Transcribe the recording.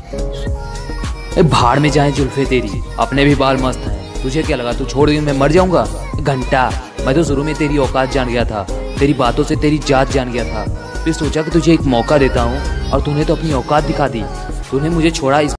भाड़ में जाए जुल्फे तेरी, अपने भी बाल मस्त हैं। तुझे क्या लगा तू छोड़ के मैं मर जाऊंगा? घंटा, मैं तो शुरू में तेरी औकात जान गया था, तेरी बातों से तेरी जात जान गया था। फिर सोचा कि तुझे एक मौका देता हूँ और तूने तो अपनी औकात दिखा दी। तूने मुझे छोड़ा इस